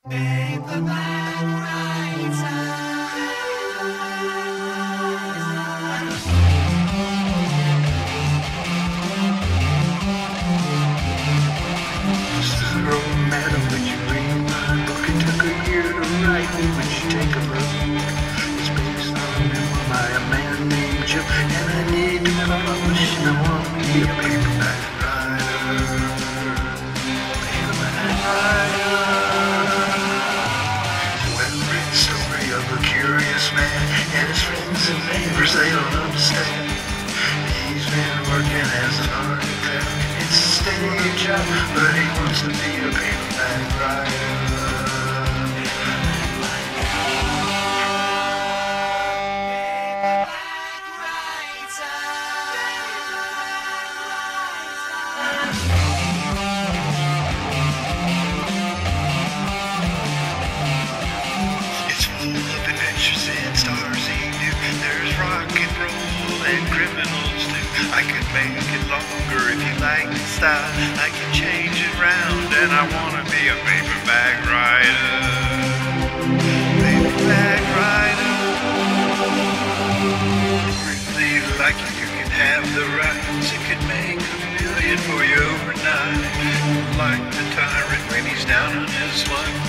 Paperback writer. Matter when you read my book, it took a year to write. When you take a look, it's based on a memoir by a man named Joe, and I need to publish. I want to be a paperback writer. Paperback writer. Well-written story of a curious man and his friends and neighbors. They don't understand. He's been working as an architect. It's a steady job, but he wants to be a paperback writer. It's full of adventures and stars he knew. There's rock and roll and criminals too. I could make it longer if you like the style. I can change it round, and I wanna be a paperback writer. Paperback writer. Really like you can have the rights. It could make $1 million for you overnight. Like the tyrant when he's down on his luck.